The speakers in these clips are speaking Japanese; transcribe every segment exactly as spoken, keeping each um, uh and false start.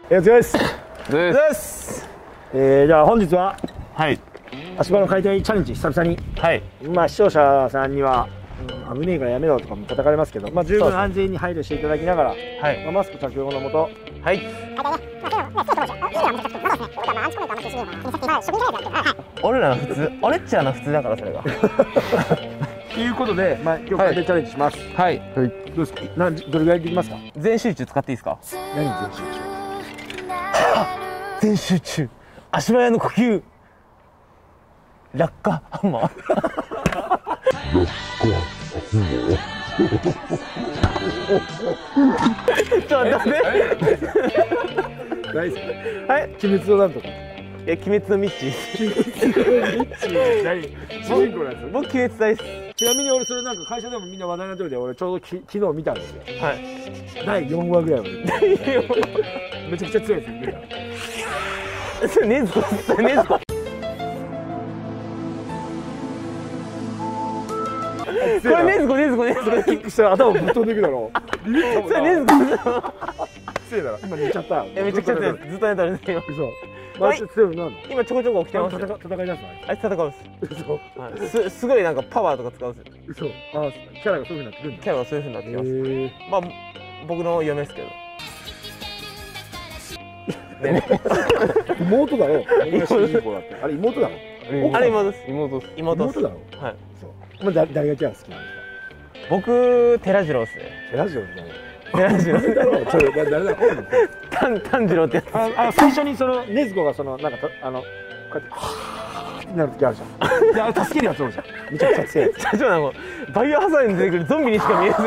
え、お疲れです。 です。 えー、じゃあ本日ははい。 足場の解体チャレンジ久々に。はい。まあ視聴者さんには、うん、危ねえからやめろとかも叩かれますけど、まあ十分安全に配慮していただきながら、はい。まあ、マスク着用のもと、はい。 俺らの普通、俺っちらの普通だからそれが。 ということで、まあ今日解体チャレンジします。はい。はい。どうですか。なんどれぐらいできますか。 全集中使っていいですか。 何全集中。 全集中。足早の呼吸。落下ハンマー。落下ハンマー。ちょっと待って。 大好き。はい。鬼滅のなんとか。 え、鬼滅のミッチー。鬼滅のミッチー。何？主人公のやつ。僕鬼滅大好き。 ちなみに俺それなんか会社でもみんな話題になってるんで、俺ちょうどき昨日見たんですよ。 はい。 だいよんわぐらいまで。だいよんわ。めちゃくちゃ強いですよ。 それねずこ。それねずこ。これねずこねずこねずこ。 キックしたら頭ぶっ飛んでいくだろう。ビビったもんな。 それねずこ。 強いだろ。今寝ちゃった。 え、めちゃくちゃ強い。ずっと寝たんですよ。 嘘。マジで強いのなの。 今ちょこちょこ起きてます。 戦い出すの。 あいつ戦うんです。嘘。すすごいなんかパワーとか使うんですよ。 嘘。あ、キャラがそういう風になってくるんだ。 キャラがそういう風になってきます。まあ僕の嫁ですけど。 妹だろ。主人公だって。あれ妹だろ。 あれ妹です。 妹です。 妹です。 妹だろ。はい。そう。まあ誰がキャラ好きなんですか。 僕寺次郎ですね。 寺次郎じゃない。 寺次郎。 誰だ。 炭炭治郎ってやつ。 あ、最初にその禰豆子がそのなんかあのこうやってはーってなる時あるじゃん。いや助けるやつおるじゃん。めちゃくちゃ強いやつ。 社長なんかバイオハザードに出てくるゾンビにしか見えません。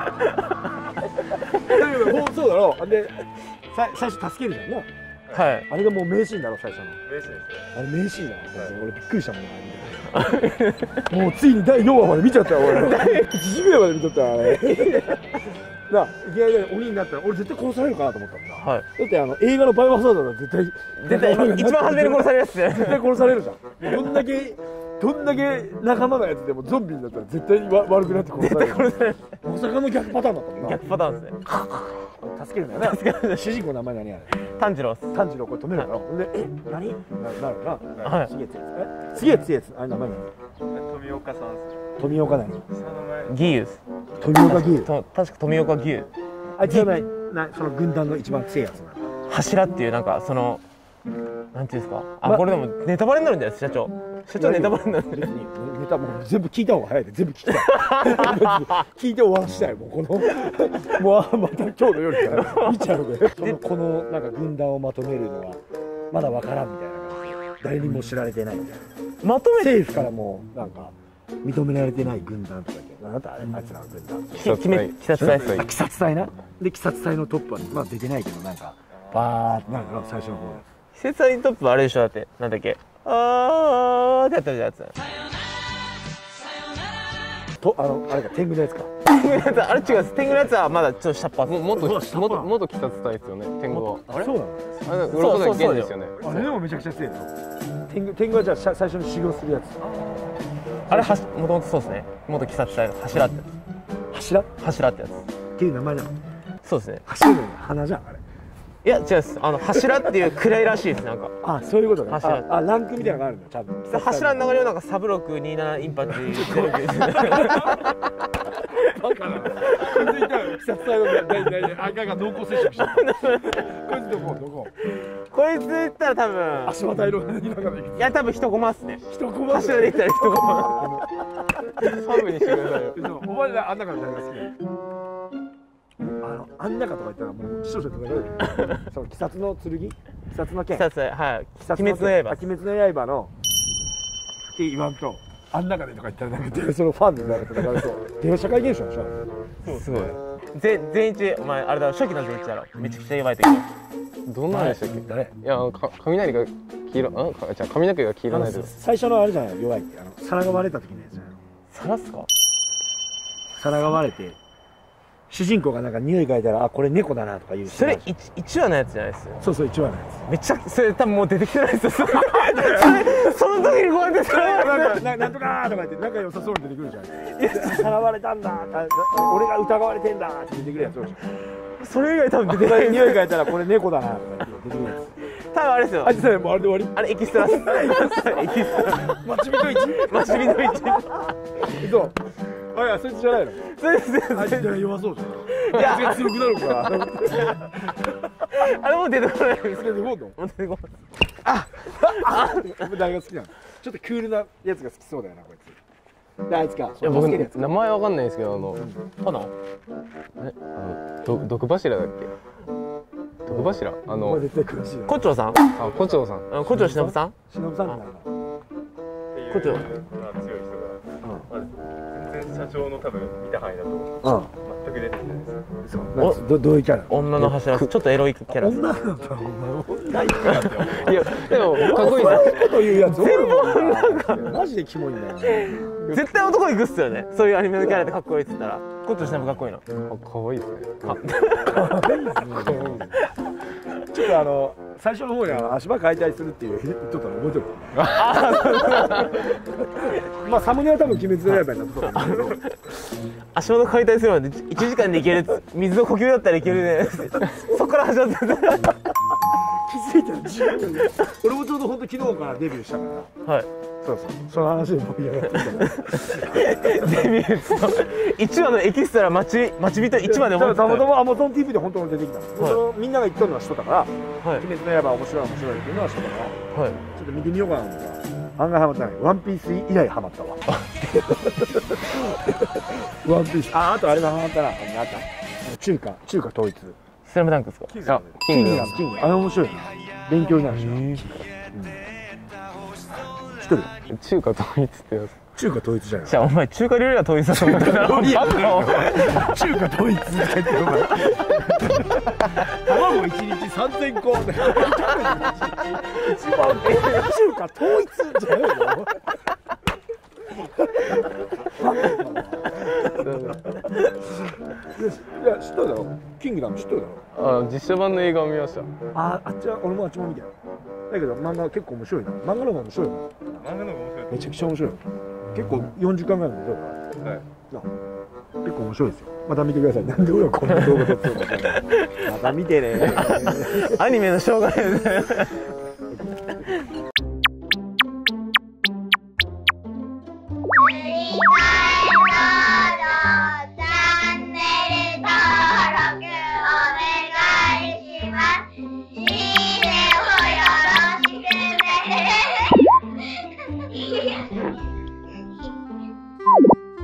だけどそうだろう。で最初助けるじゃんな。 はい。 あれがもう名シーンだろ最初の。 名シーンです。 あれ名シーンだ。俺びっくりしたもんな。もうついにだいよんわまで見ちゃったよ俺。いちじぐらいまで見とったあれ。な、いきなり鬼になったら俺絶対殺されるかなと思ったんだ。はい。だってあの映画のバイオハザードだ絶対絶対一番初めに殺されるやつね。 絶対殺されるじゃん。どんだけどんだけ仲間のやつでもゾンビになったら絶対わ悪くなって殺される。殺される。まさかの逆パターンだったもんな。 逆パターンですね。 助けるんだよね。助ける。主人公の名前何あれ？ 炭治郎です。 炭治郎これ止めるだろ。でえ何？なるな。はい。すげえ強いやつ。すげえ強いやつ。あれ名前何？ 富岡さんです。 富岡何？ 義勇です。 富岡義勇。 確か富岡義勇。 あいつはないな、その軍団の一番強いやつなの。 柱っていうなんかそのなんていうんですか。あ、これでもネタバレになるんだよ社長。社長ネタバレになる。 ネタもう全部聞いた方が早いで全部聞きたい。聞いて終わらしたいもうこのもうまた今日の夜から見ちゃうで。このなんか軍団をまとめるのはまだわからんみたいな感じで誰にも知られてないみたいな。まとめ政府からもなんか認められてない軍団とかで。なんだあれあいつらの軍団。 鬼殺隊。 鬼殺隊な。で鬼殺隊のトップはまあ出てないけどなんかバーってなんか最初の方で。 鬼殺隊トップはあれでしょだってなんだっけ。あーってやってるやつ。 とあのあれか天狗のやつか。 天狗のやつあれ違うです。天狗のやつはまだちょっと下っ端。 もっともっともっと鬼殺隊ですよね。天狗は。 あれ？そうなの？ あれ鱗崎源ですよね。 あれでもめちゃくちゃ強いの。天狗天狗はじゃあ最初に修行するやつ。 あれはもともとそうですね。元鬼殺隊の柱ってやつ。 柱？ 柱ってやつ。 っていう名前なの。 そうですね。 柱の花じゃんあれ。 いや違うです。あの柱っていう位らしいですなんか。 あ、そういうことね。 柱。 あ、ランクみたいなのがあるんだ。ちゃんと。 柱の流れをなんかサブロックにじゅうななインパチゼロきゅう。バカな。 気づいたら鬼殺隊の赤が濃厚接触した。こいつどこどこ？ こいつ言ったら多分足場隊の何だから。 いや多分一コマっすね。 一コマ。 柱で言ったら一コマ。 サブにしてくださいよ。 お前らあん中の誰が好き？あのあん中とか言ったらもう視聴者と戦う。その鬼殺の剣、鬼殺の剣。 鬼殺はい。鬼滅の刃。 鬼滅の刃のって言わんとあん中でとか言ったらなんかそのファンになると戦うと電話社会現象でしょ。 そうすごい。ぜ全一お前あれだろ初期の全一だろ。めちゃくちゃ弱い時。 どんなんでしたっけ？ 誰？ いやか雷が黄色、あじゃあ髪の毛が黄色ないと。 最初のあれじゃない弱いってあの皿が割れた時のやつじゃないの。 皿っすか？ 皿が割れて。主人公がなんか匂い嗅いだらあこれ猫だなとか言う。 それいちわのやつじゃないです。 そうそういちわのやつ。 めちゃそれ多分もう出てきてないですよ。それその時にこうやってなんかなんとかとか言って仲良さそうに出てくるじゃん。さらわれたんだ。俺が疑われてんだって出てくるやつ。 それ以外多分出てない匂い嗅いだらこれ猫だなとか出てくるや多分あれですよつ。あ、実際もうあれで終わあれエキストラっすエキストラエキストラり。待ち人一。 マシリの一そう。あ、いや、そいつじゃないの。 そうですねあいつ弱そうじゃん。 いやあいつが強くなるから。 あれもう出てこないですそれでもうの。 もう出てこ誰が好きなの？ちょっとクールなやつが好きそうだよな、こいつ。で、あいつか。 いや僕好きなやつ。 名前わかんないんですけどあのただえあのど毒柱だっけ毒柱あお前の絶対詳しいよ。 胡蝶さんあ胡蝶さんあ胡蝶忍さん忍さんなんだ。 胡蝶強い人が、まあ、全然社長の多分見た範囲だとうん。 全く出てきてないです。 そう。どどういうキャラ？ 女の柱ちょっとエロいキャラ女なんだ。お前女いくらって。 いやでもかっこいいですそういうこと言うやつ。全部女マジでキモいんだよ。 絶対男行くっすよねそういうアニメのキャラでかっこいいっつったら胡蝶忍かっこいいのあ可愛いですねちょっとあの最初の方にあの足場解体するっていう言っとったの覚えてる？まあサムネは多分鬼滅の刃になっとったんだけど。 足元解体するまでいちじかんでいけるっつ水の呼吸だったらいけるねそっから始まって気づいたら自分で俺もちょうど本当昨日からデビューしたからはいそうそうその話で盛り上がってたデビューいちわのエキストラ待ち待ち人いちわでた思ってたまたま Amazon ティーブイ で本当に出てきたんです、 はいそのみんなが言っとるのは知っとったから「 はい鬼滅の刃面白い面白い」っていうのは知っとったからはいちょっと見てみようかなと思ったら案外ハマったないワンピース以来ハマったわワンピースああとあれがハマったなあった中華中華統一スラムダンクですかあキングダムキングダムあれ面白いな勉強になるしな、うん、知っとる中華統一ってやつ中華統一じゃないじゃあお前中華料理が統一だと思ったらバカお前中華統一って言ってるお前卵いちにちさんぜんこ一番中華統一じゃないのいや知っとるだろキングダム知っとるだろあ実写版の映画を見ましたああっちは俺もあっちも見たよだけど漫画結構面白いな漫画の方が面白いよ漫画の方が面白い。 めちゃくちゃ面白い結構よんじゅっかんぐらいの動画はい。 結構面白いですよまた見てくださいなんで俺はこんな動画撮ってるのまた見てねアニメのしょうがないですね